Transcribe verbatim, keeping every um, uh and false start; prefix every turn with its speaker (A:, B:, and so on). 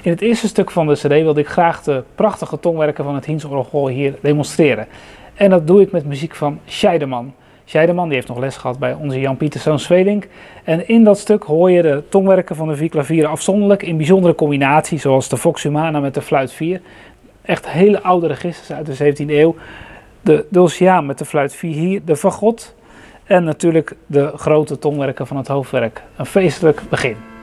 A: In het eerste stuk van de cd wilde ik graag de prachtige tongwerken van het Hinsz-orgel hier demonstreren. En dat doe ik met muziek van Scheidemann. Scheidemann die heeft nog les gehad bij onze Jan Pieterszoon Sweelinck. En in dat stuk hoor je de tongwerken van de vier klavieren afzonderlijk in bijzondere combinaties, zoals de Vox Humana met de fluit vier. Echt hele oude registers uit de zeventiende eeuw. De Dulciaan met de fluit vier hier, de fagot en natuurlijk de grote tongwerken van het hoofdwerk. Een feestelijk begin.